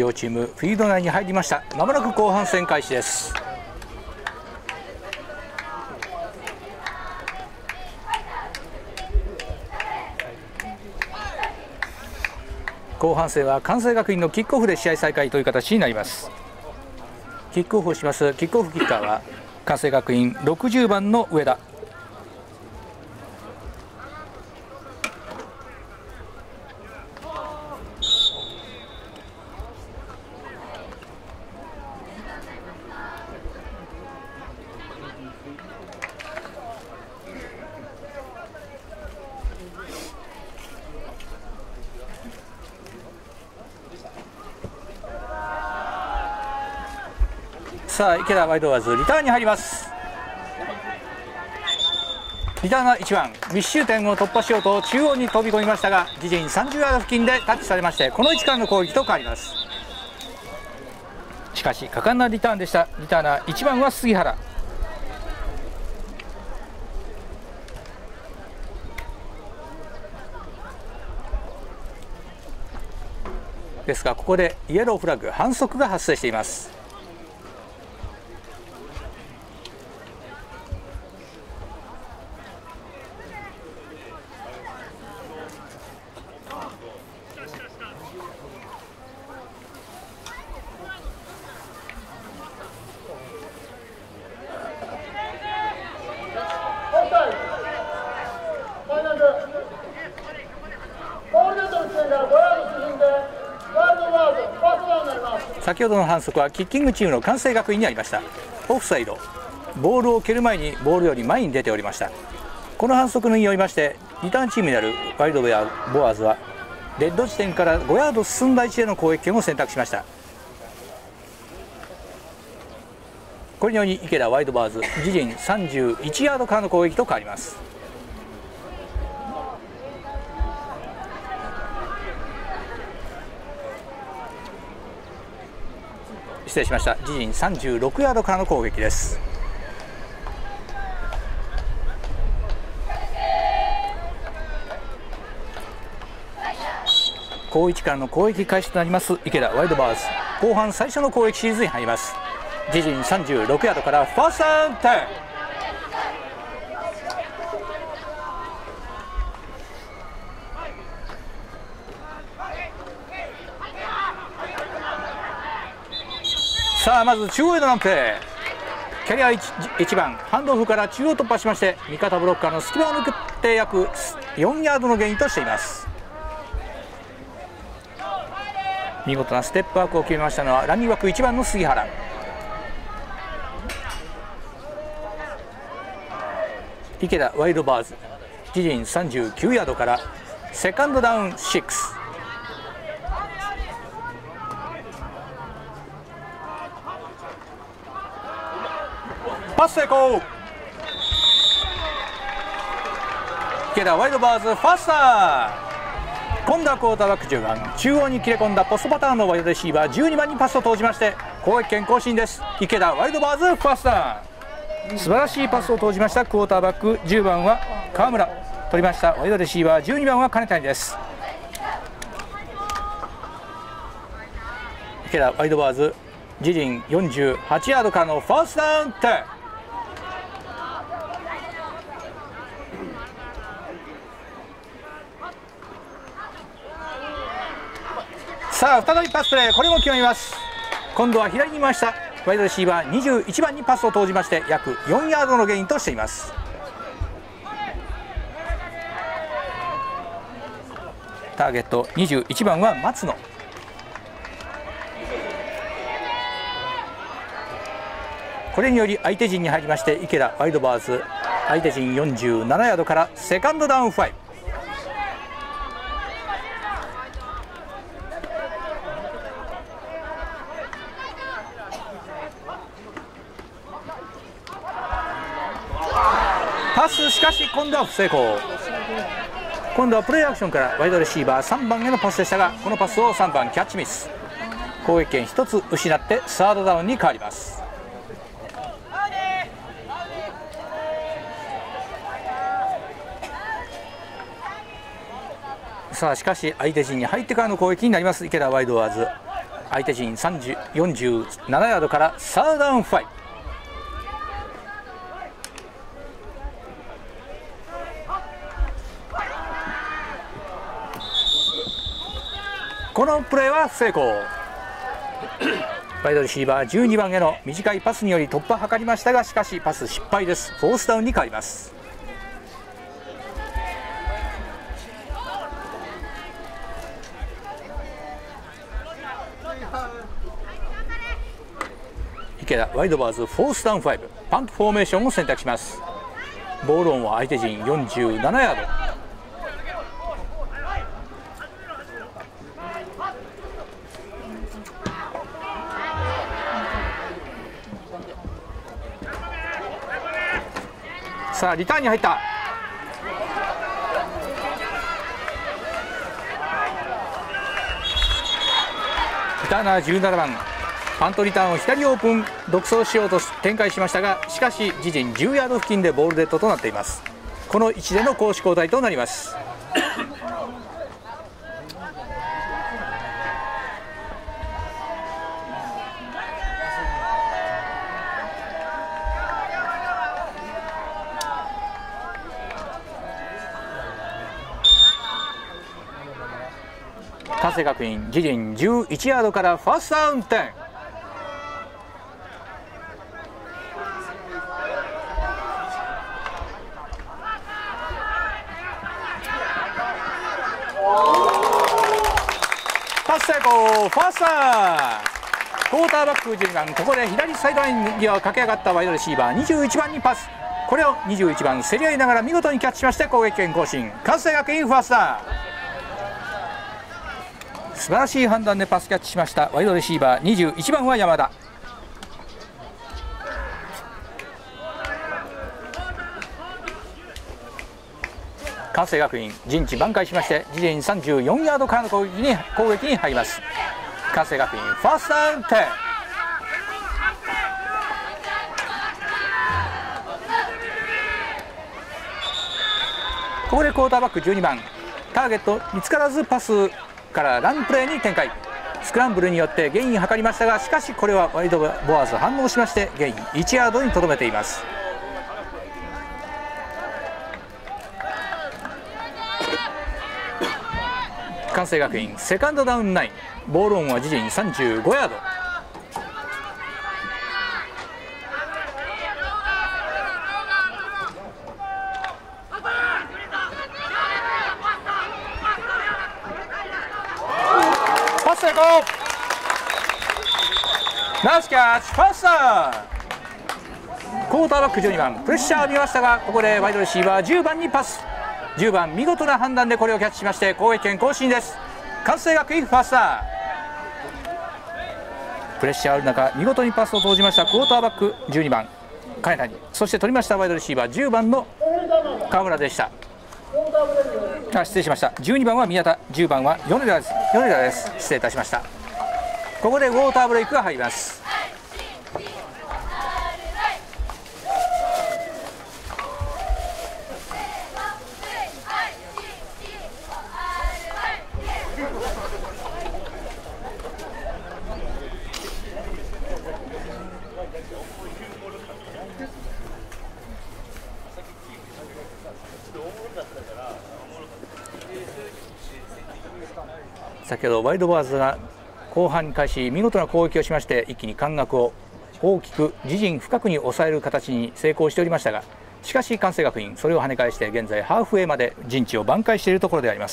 両チームフィールド内に入りました。まもなく後半戦開始です。後半戦は関西学院のキックオフで試合再開という形になります。キックオフをします。キックオフキッカーは関西学院60番の上田。さあ池田ワイドワーズリターンに入ります。リターナー1番密集点を突破しようと中央に飛び込みましたが自陣30ヤード付近でタッチされまして、この位置からの攻撃と変わります。しかし果敢なリターンでした。リターナー1番は杉原。ですがここでイエローフラッグ反則が発生しています。先ほどの反則はキッキングチームの関西学院にありました。オフサイド、ボールを蹴る前にボールより前に出ておりました。この反則によりましてリターンチームになるワイルドボアーズはレッド地点から5ヤード進んだ位置での攻撃権を選択しました。これにより池田ワイルドボアーズ自陣31ヤードからの攻撃と変わります。失礼しました。自陣36ヤードからの攻撃です。好位置からの攻撃開始となります池田ワイルドバーズ。後半最初の攻撃シリーズに入ります。自陣36ヤードからファーストダウン10。さあまず中央へのランプレー、キャリア 1番ハンドオフから中央突破しまして味方ブロッカーの隙間を抜けて約4ヤードのゲインとしています。見事なステップワークを決めましたのはランニング枠1番の杉原。池田ワイルドバーズ自陣39ヤードからセカンドダウン6。パス成功。池田ワイルドバーズファースター。今度はクォーターバック10番中央に切れ込んだポストパターンのワイドレシーバー12番にパスを投じまして攻撃権更新です。池田ワイルドバーズファースター。素晴らしいパスを投じましたクォーターバック10番は川村。取りましたワイドレシーバー12番は金谷です。池田ワイルドバーズ自陣48ヤードからのファーストダウン10。さあ再びパスプレー、これも決まります。今度は左に回したワイドレシーバー21番にパスを投じまして約4ヤードのゲインとしています。ターゲット21番は松野。これにより相手陣に入りまして池田ワイルドバーズ相手陣47ヤードからセカンドダウン5。パス、しかし今度は不成功。今度はプレーアクションからワイドレシーバー3番へのパスでしたがこのパスを3番キャッチミス。攻撃権1つ失ってサードダウンに変わります。さあしかし相手陣に入ってからの攻撃になります池田ワイドワーズ。 相手陣47ヤードからサードダウン5。このプレーは成功。ワイドレシーバー12番への短いパスにより突破を図りましたが、しかしパス失敗です。フォースダウンに変わります。池田ワイドバーズフォースダウン5、パントフォーメーションを選択します。ボールオンは相手陣47ヤード。さあリターンに入った。リターナー17番、パントリターンを左オープン独走しようと展開しましたが、しかし自陣10ヤード付近でボールデッドとなっています。この位置での攻守交代となります。関西学院自陣11ヤードからファーストダウン10。パス成功、ファーストダウン。クォーターバック12番、ここで左サイドライン際を駆け上がったワイドレシーバー21番にパス。これを21番競り合いながら見事にキャッチしまして攻撃権更新。関西学院ファーストダウン。素晴らしい判断でパスキャッチしましたワイドレシーバー21番は山田。関西学院陣地挽回しまして自陣34ヤードからの攻撃に入ります。関西学院ファーストダウン10。ここでクォーターバック12番、ターゲット見つからずパスからランプレーに展開。スクランブルによってゲインを図りましたが、しかしこれはワイドボアーズ反応しましてゲイン1ヤードにとどめています。関西学院セカンドダウン9、ボールオンは自陣35ヤード。パス成功、ナイスキャッチ、ファーストダウン。クォーターバック12番プレッシャーを浴びましたが、ここでワイドレシーバー10番にパス。10番見事な判断でこれをキャッチしまして攻撃権更新です。関西学院ファーストダウン。プレッシャーある中見事にパスを投じましたクォーターバック12番金谷、そして取りましたワイドレシーバー10番の川村でした。失礼しました。12番は宮田、10番は米田です。失礼いたしました。ここでウォーターブレイクが入ります。先ほどワイドボアーズが後半に開始見事な攻撃をしまして、一気に間隔を大きく自陣深くに抑える形に成功しておりましたが、しかし関西学院それを跳ね返して現在ハーフウェイまで陣地を挽回しているところであります。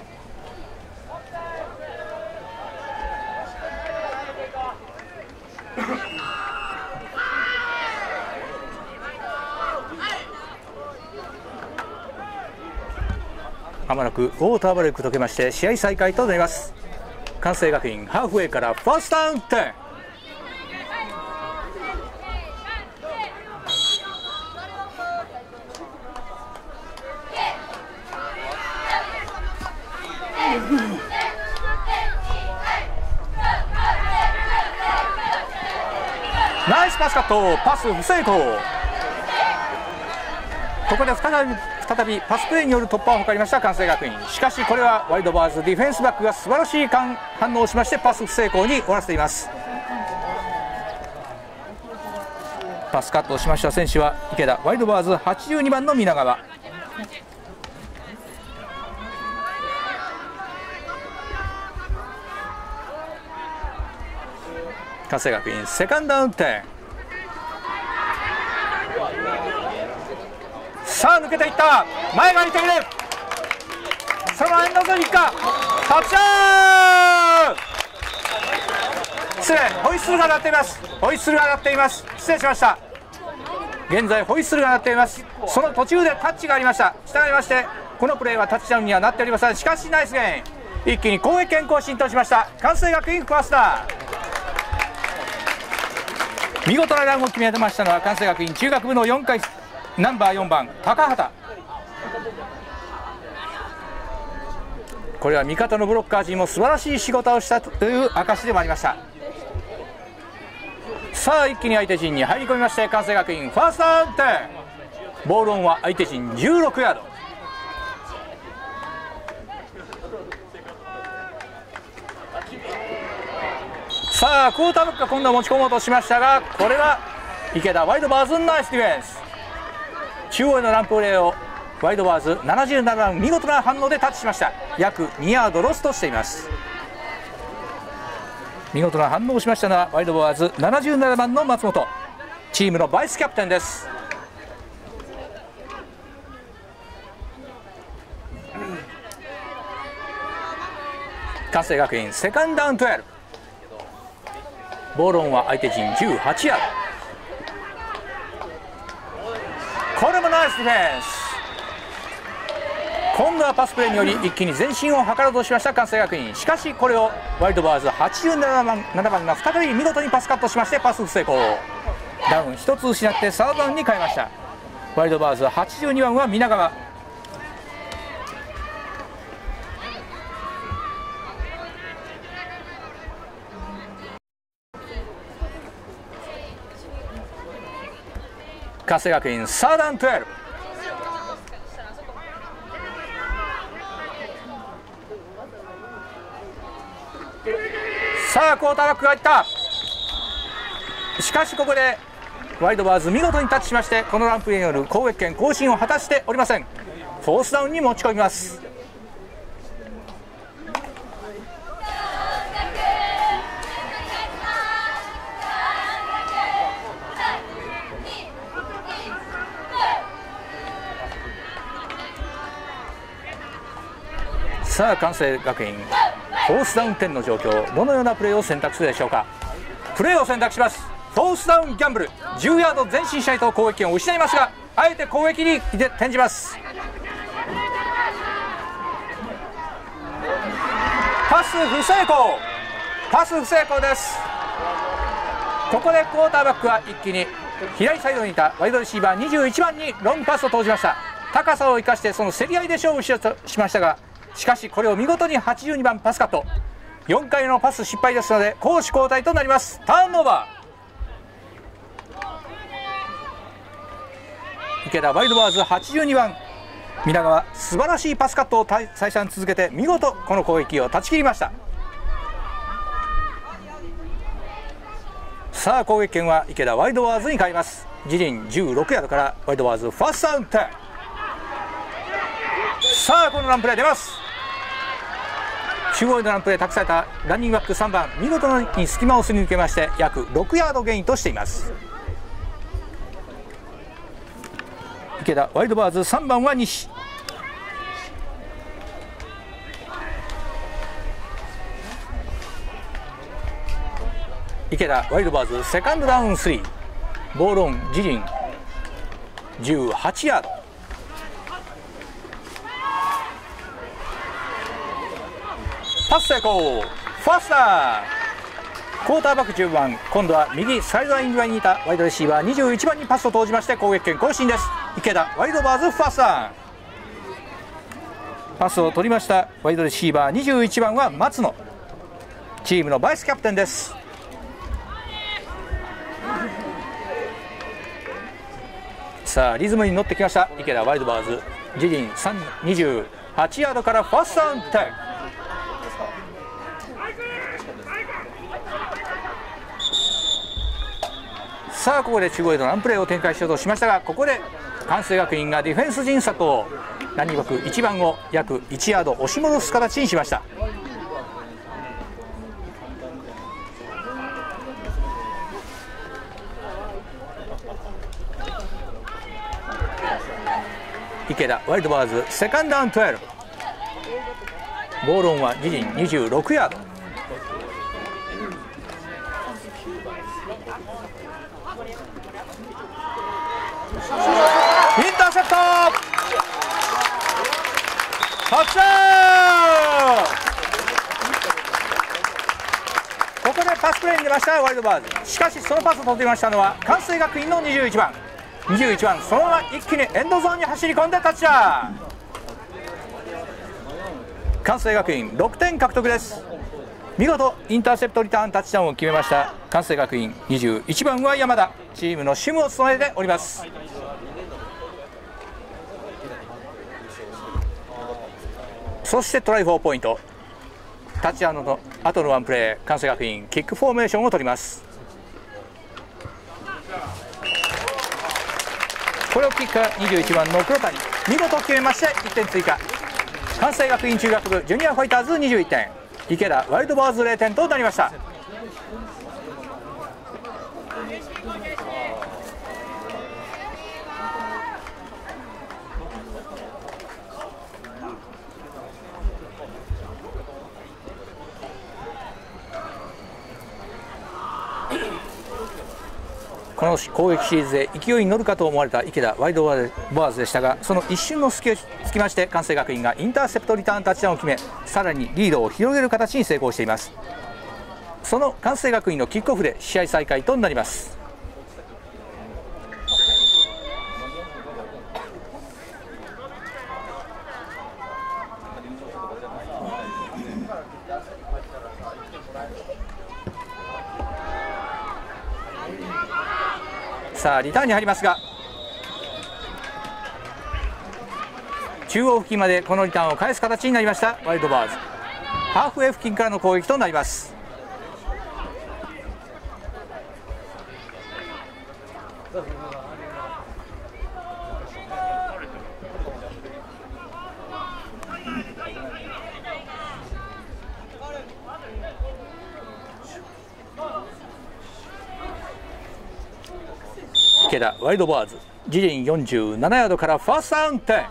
まもなくウォーターブレイク解けまして試合再開となります。関西学院ハーフウェイからファーストダウン10。ナイスパスカット、パス不成功。ここで再び再びパスプレーによる突破を図りました関西学院。しかしこれはワイルドバーズディフェンスバックが素晴らしい反応をしましてパス不成功に終わらせています。パスカットをしました選手は池田、ワイルドバーズ82番の皆川。関西学院セカンドダウン点。さあ抜けていった、前が空いている、そのエンドゾーンに行くか、タッチダウン、失礼、ホイッスルが鳴っています。ホイッスルが鳴っています。失礼しました。現在ホイッスルが鳴っています。その途中でタッチがありました。したがいましてこのプレーはタッチダウンにはなっておりません。しかしナイスゲーム、一気に攻撃権更新としました関西学院ファースター。見事なランを決めましたのは関西学院中学部の4回ナンバー4番高畑。これは味方のブロッカー陣も素晴らしい仕事をしたという証でもありました。さあ一気に相手陣に入り込みまして関西学院ファーストダウン点。ボールオンは相手陣16ヤード。さあクォーターバックが今度は持ち込もうとしましたが、これは池田ワイルドバーズナイスディフェンス。中央へのランプレーをワイルドバーズ77番見事な反応でタッチしました。約2ヤードロストしています。見事な反応をしましたのはワイルドバーズ77番の松本、チームのバイスキャプテンです。関西学院セカンドダウン12。ボールオンは相手陣18ヤード。これもナイスディフェンス。今度はパスプレーにより一気に前進を図ろうとしました関西学院。しかしこれをワイルドバーズ87番が再び見事にパスカットしましてパス不成功。ダウン1つ失ってサードダウンに変えました。ワイルドバーズ82番は皆川。関西学院サードダウン12。さあクォーターバックが入った。しかしここでワイルドバーズ見事にタッチしましてこのランプレーによる攻撃権更新を果たしておりません。フォースダウンに持ち込みます。さあ関西学院フォースダウン10の状況、どのようなプレーを選択するでしょうか。プレーを選択します。フォースダウンギャンブル、10ヤード前進しないと攻撃権を失いますが、あえて攻撃に転じます。パス不成功、パス不成功です。ここでクォーターバックは一気に左サイドにいたワイドレシーバー21番にロングパスを投じました。高さを生かしてその競り合いで勝負しようとしましたが、しかしこれを見事に82番パスカット。4回のパス失敗ですので攻守交代となります。ターンオーバー。池田ワイルドバーズ82番皆川、素晴らしいパスカットを再三続けて見事この攻撃を断ち切りました。さあ攻撃権は池田ワイルドバーズに変わります。自陣16ヤードからワイルドバーズファーストダウン10。さあこのランプレー出ます。中央へのランプレー託されたランニングバック3番見事に隙間をすり抜けまして約6ヤードゲインとしています。池田ワイルドバーズ3番は西。池田ワイルドバーズセカンドダウン3。ボールオン自陣18ヤード。パス成功、ファースター。クォーターバック10番、今度は右サイドライン際にいたワイドレシーバー21番にパスを投じまして攻撃権更新です。池田ワイルドバーズファースター。パスを取りましたワイドレシーバー21番は松野、チームのバイスキャプテンです。 さあリズムに乗ってきました池田ワイルドバーズ。自陣28ヤードからファーストダウン10。さあここで中央へのランプレーを展開しようとしましたが、ここで関西学院がディフェンス陣策をランニングバック1番を約1ヤード押し戻す形にしました。池田ワイルドバーズセカンドダウン12。ボールオンは自陣26ヤード。インターセプト、タッチダウン。ここでパスプレーに出ましたワイルドバーズ。しかしそのパスを取っていましたのは関西学院の21番。そのまま一気にエンドゾーンに走り込んでタッチダウン。関西学院6点獲得です。見事インターセプトリターンタッチダウンを決めました関西学院。21番は山田、チームの主務を務めております。そしてトライ4ポイント。タッチダウンの後のワンプレー、関西学院キックフォーメーションを取ります。これをキッカー21番の黒谷見事決めまして1点追加。関西学院中学部ジュニアファイターズ21点、池田ワイルドバーズ0点となりました。この攻撃シリーズで勢いに乗るかと思われた池田ワイルドバーズでしたが、その一瞬の隙をつきまして関西学院がインターセプトリターンタッチダウンを決め、さらにリードを広げる形に成功しています。その関西学院のキックオフで試合再開となります。さあリターンに入りますが、中央付近までこのリターンを返す形になりましたワイルドバーズ。ハーフウェイ付近からの攻撃となります。池田ワイルドバーズ自陣47ヤードからファーストダウン10。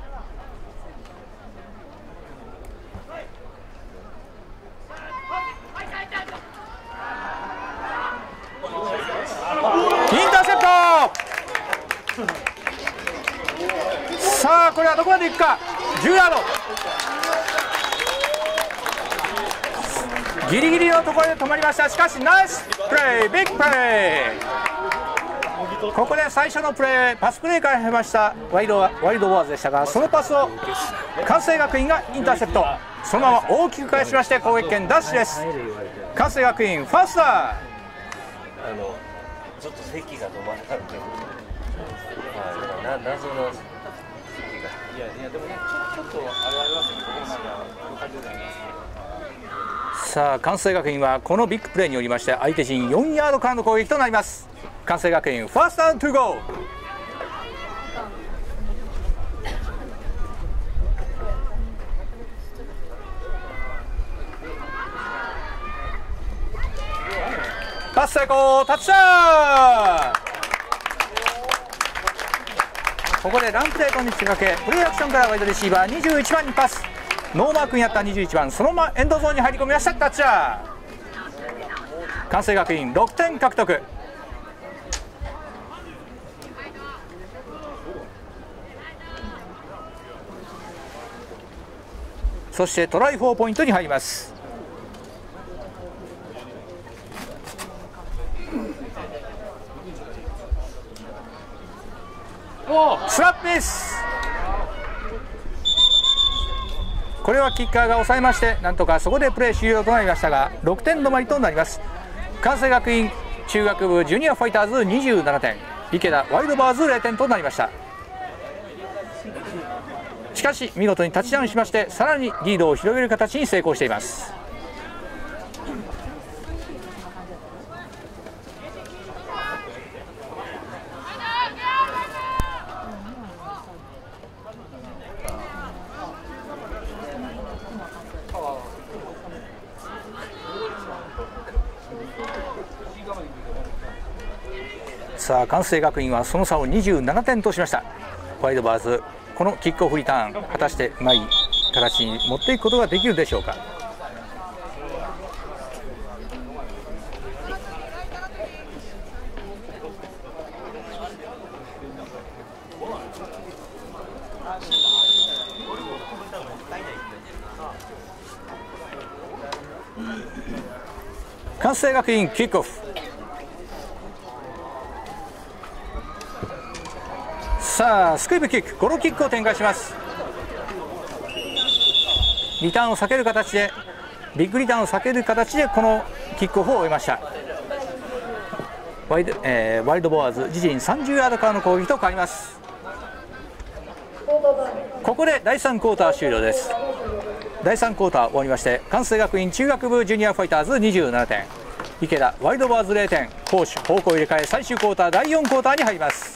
インターセプト。さあこれはどこまでいくか。10ヤードギリギリのところで止まりました。しかしナイスプレー、ビッグプレー。ここで最初のプレー、パスプレーから入りましたワイルドバーズでしたが、そのパスを関西学院がインターセプト。そのまま大きく返しまして攻撃権ダッシュです。関西学院ファーストダウン。 ちょっと席が止まらなくて、謎の席が。いやでもね、ちょっとあれありますよね。ここまでは感じであります。 さあ関西学院はこのビッグプレーによりまして相手陣4ヤードからの攻撃となります。関西学院ファーストダウントゥゴー。パス成功、タッチダウン。ここでランプレートに仕掛けプレーアクションからワイドレシーバー21番にパス。ノーマークにあった21番、そのままエンドゾーンに入り込みました。タッチダウン。関西学院6点獲得。そしてトライ4ポイントに入ります。スラップミス。これはキッカーが抑えましてなんとかそこでプレー終了となりましたが6点止まりとなります。関西学院中学部ジュニアファイターズ27点、 池田ワイルドバーズ0点となりました。しかし見事にタッチダウンしまして、さらにリードを広げる形に成功しています。さあ関西学院はその差を27点としました。ワイルドバーズ、このキックオフリターン果たしてうまい形に持っていくことができるでしょうか。関西学院キックオフ。さあスクイープキック、ゴロキックを展開します。リターンを避ける形で、ビッグリターンを避ける形でこのキックオフを終えました。ワイルドボーアーズ自陣30ヤードからの攻撃と変わります。ここで第3クォーター終了です。第3クォーター終わりまして、関西学院中学部ジュニアファイターズ27点、池田ワイルドボーアーズ0点、攻守方向入れ替え、最終クォーター第4クォーターに入ります。